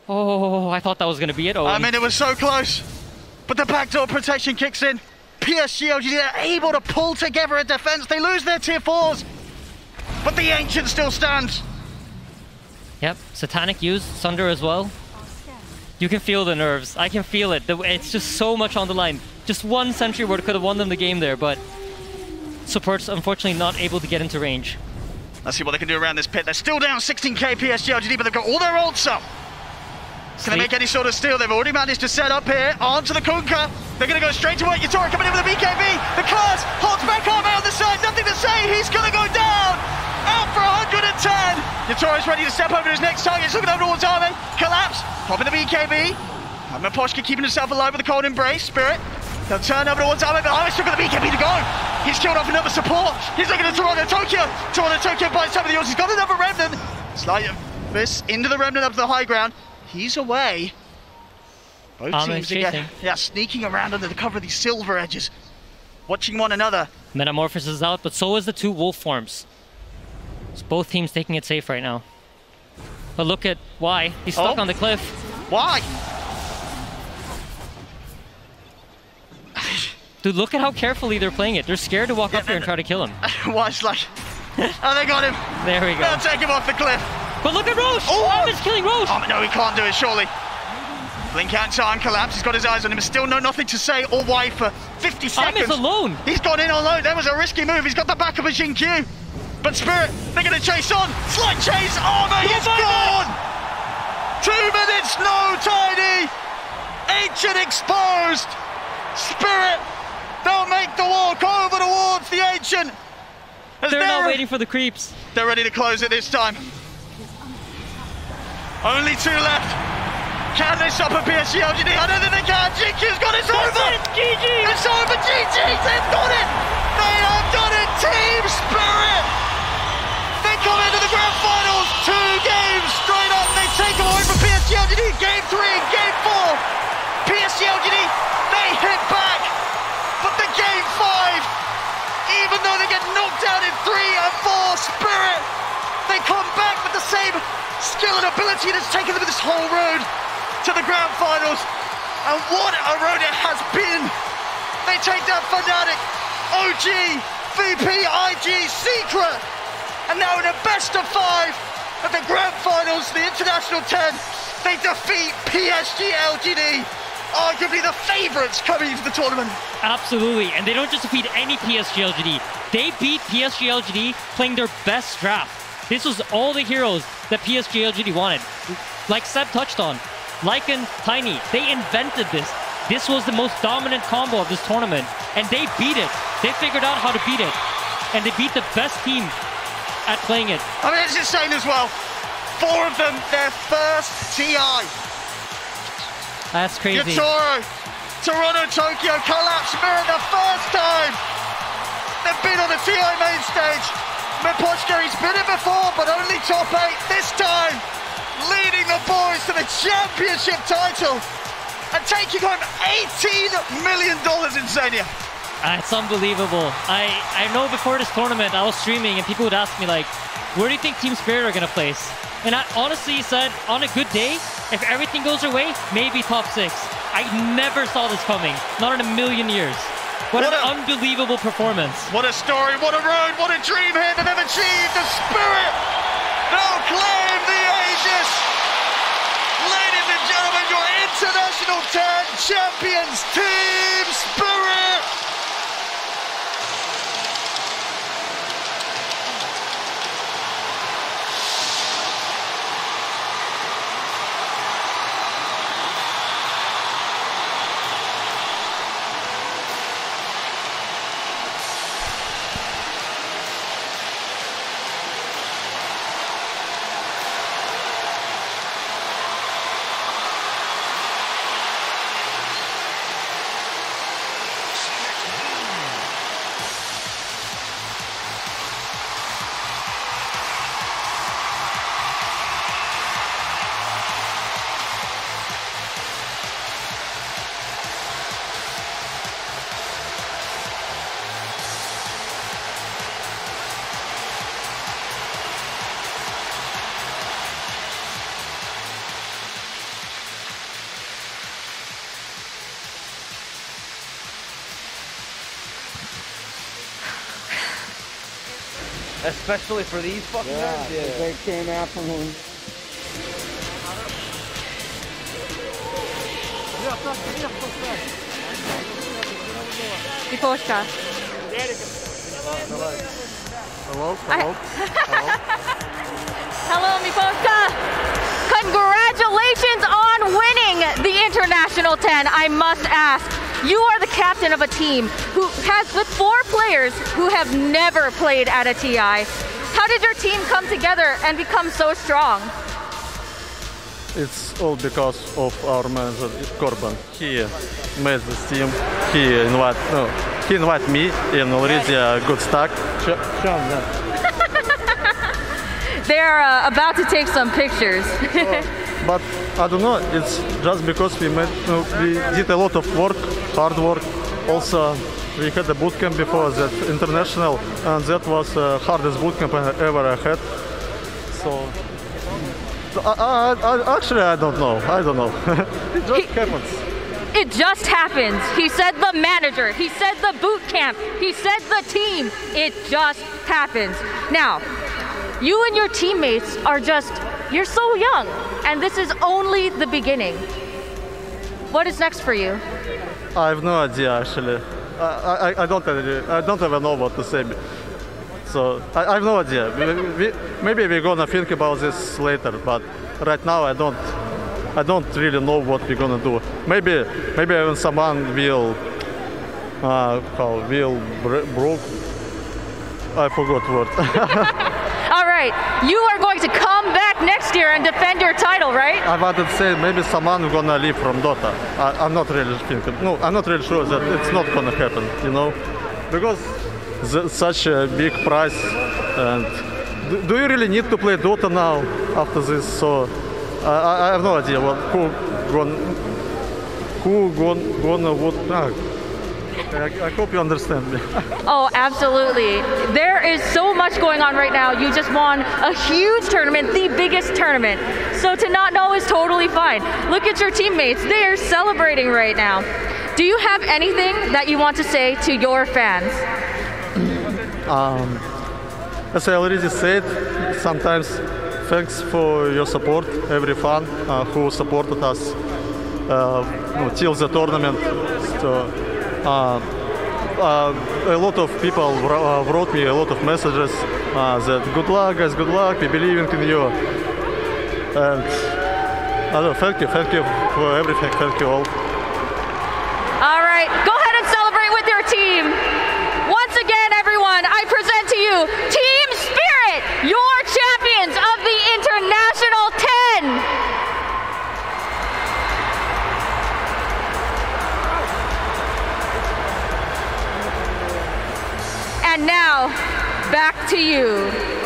Oh, I thought that was going to be it. Oh, I mean, it was so close. But the backdoor protection kicks in. PSG LGD are able to pull together a defense. They lose their tier 4s. But the Ancient still stands. Yep, Satanic used Sunder as well. You can feel the nerves. I can feel it. It's just so much on the line. Just one Sentry Ward could have won them the game there, but Support's unfortunately not able to get into range. Let's see what they can do around this pit. They're still down 16k PSG LGD, but they've got all their ults up. Can they make any sort of steal? They've already managed to set up here onto the Kunkka. They're going to go straight to it. Yatora coming in with the BKB. The Curse holds back arm out on the side. Nothing to say. He's going to go down. Out for 110. Yatora's ready to step over to his next target. He's looking over towards Armin. Collapse. Popping the BKB. Miposhka keeping himself alive with the Cold Embrace. Spirit. They'll turn over towards Armin, but Armin's still got the BKB to go. He's killed off another support. He's looking at Toronto Tokyo. Toronto Tokyo buys some of the yours. He's got another Remnant. Slide this into the Remnant up to the high ground. He's away. Both teams again, sneaking around under the cover of these silver edges, watching one another. Metamorphosis is out, but so is the two wolf forms. So both teams taking it safe right now. But look at why. He's stuck on the cliff. Why? Dude, look at how carefully they're playing it. They're scared to walk up here and try to kill him. Watch, like... Oh, they got him. There we go. They'll take him off the cliff. But look at Roche! Oh, Armin's killing Roche! Oh, no, he can't do it, surely. Blink out time collapse. He's got his eyes on him. Still nothing to say or why for 50 seconds. Armin's alone. He's gone in alone. That was a risky move. He's got the back of a Jin Q. But Spirit, they're going to chase on. Slight chase. Armor, he's gone. 2 minutes, no Tiny. Ancient exposed. Spirit, they'll make the walk over towards the Ancient. They're not waiting for the creeps. They're ready to close it this time. Only 2 left. Can they stop a PSG LGD? I don't think they can. GQ's got it. It's over. GG. It's over. GG. They've got it. They have done it. Team Spirit. They come into the grand finals. 2 games straight up. They take them away from PSG LGD. Game 3 and Game 4. PSG LGD, they hit back. But the Game 5, even though they get knocked out in 3 and 4, Spirit, they come back with the same skill and ability that's taken them this whole road to the grand finals. And what a road it has been. They take down Fnatic, OG, VP, IG, Secret, and now in a best of 5 at the grand finals, the International 10, they defeat PSG LGD, arguably the favourites coming into the tournament. Absolutely, and they don't just defeat any PSG LGD. They beat PSG LGD playing their best draft. This was all the heroes that PSG LGD wanted. Like Seb touched on, Lycan, Tiny, they invented this. This was the most dominant combo of this tournament, and they beat it. They figured out how to beat it, and they beat the best team at playing it. I mean, it's insane as well. 4 of them, their first TI. That's crazy. Yatoro, Toronto, Tokyo, Collapse, Spirit, the first time they've been on the TI main stage. Miposhka, he's been it before, but only top 8 this time, leading the boys to the championship title and taking home $18 million in Zania. It's unbelievable. I know before this tournament, I was streaming and people would ask me like, where do you think Team Spirit are going to place? And I honestly said, on a good day, if everything goes their way, maybe top 6. I never saw this coming, not in a million years. What an unbelievable performance. What a story, what a road, what a dream here that they've achieved. The Spirit, they'll claim the Aegis. Ladies and gentlemen, your International 10 champions, Team Spirit. Especially for these fucking guys. Yeah. They came out from him. Miposhka. Hello? Hello, Miposhka. Congratulations on winning the International 10. I must ask, you are the captain of a team who has with 4 players who have never played at a TI. How did your team come together and become so strong? It's all because of our manager, Korban. He made this team. He invited me in already a good start. They're about to take some pictures. But I don't know, it's just because we did a lot of work, hard work. Also, we had a bootcamp before that international, and that was the hardest bootcamp I ever had. So, actually, I don't know. It just happens. It just happens. He said the manager. He said the boot camp. He said the team. It just happens. Now, you and your teammates are you're so young, and this is only the beginning. What is next for you? I have no idea, actually. I don't even know what to say. So I have no idea. Maybe we're gonna think about this later, but right now I don't really know what we're gonna do. Maybe when someone will broke. I forgot word. All right, you are going to come back next year and defend your title, right? I wanted to say maybe someone gonna leave from Dota. I'm not really thinking. No, I'm not really sure that it's not gonna happen. Because such a big prize. And do you really need to play Dota now after this? So I have no idea I hope you understand me. Oh, absolutely. There is so much going on right now. You just won a huge tournament, the biggest tournament. So to not know is totally fine. Look at your teammates. They are celebrating right now. Do you have anything that you want to say to your fans? As I already said, sometimes thanks for your support, every fan who supported us till the tournament. So, a lot of people wrote me a lot of messages that good luck guys, good luck, we believe in you. And thank you for everything, thank you all. All right, go ahead and celebrate with your team. Once again, everyone, I present to you Team Spirit, your champions of the International 10. And now, back to you.